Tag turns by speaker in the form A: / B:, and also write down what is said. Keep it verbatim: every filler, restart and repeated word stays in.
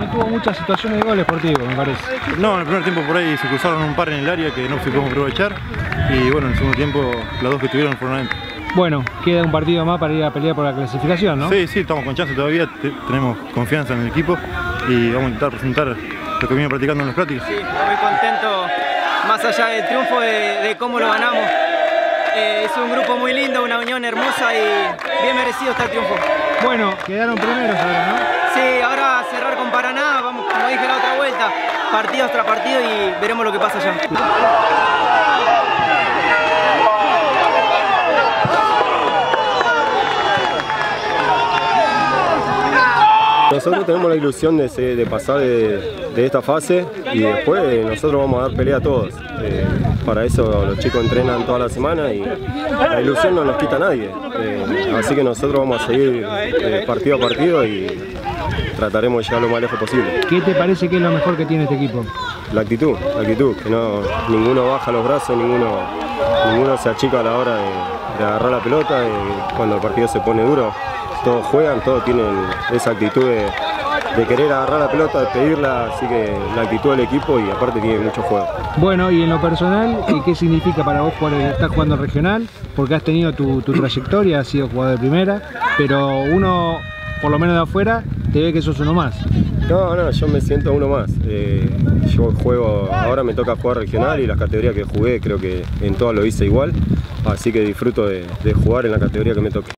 A: no tuvo muchas situaciones de gol Sportivo, me parece.
B: No, en el primer tiempo por ahí se cruzaron un par en el área que no supimos aprovechar. Y bueno, en el segundo tiempo las dos que tuvieron fueron adentro.
A: Bueno, queda un partido más para ir a pelear por la clasificación, ¿no?
B: Sí, sí, estamos con chance todavía, tenemos confianza en el equipo y vamos a intentar presentar lo que venimos practicando en las prácticas.
C: Sí, muy contento, más allá del triunfo, de, de cómo lo ganamos. Eh, es un grupo muy lindo, una unión hermosa y bien merecido está el triunfo.
A: Bueno, quedaron primeros ahora, ¿no?
C: Sí, ahora a cerrar con Paraná, vamos, como dije la otra vuelta, partido tras partido y veremos lo que pasa allá.
D: Nosotros tenemos la ilusión de, de pasar de, de esta fase y después nosotros vamos a dar pelea a todos. Eh, para eso los chicos entrenan toda la semana y la ilusión no nos quita a nadie. Eh, así que nosotros vamos a seguir eh, partido a partido y trataremos de llegar lo más lejos posible.
A: ¿Qué te parece que es lo mejor que tiene este equipo?
D: La actitud, la actitud, que no, ninguno baja los brazos, ninguno, ninguno se achica a la hora de, de agarrar la pelota y cuando el partido se pone duro. Todos juegan, todos tienen esa actitud de, de querer agarrar la pelota, de pedirla, así que la actitud del equipo y aparte tiene mucho juego.
A: Bueno, y en lo personal, ¿qué significa para vos jugar? Estás jugando en regional, porque has tenido tu, tu trayectoria, has sido jugador de primera, pero uno, por lo menos de afuera, te ve que sos uno más.
D: No, no, yo me siento uno más. Eh, yo juego, ahora me toca jugar regional y las categorías que jugué creo que en todas lo hice igual, así que disfruto de, de jugar en la categoría que me toque.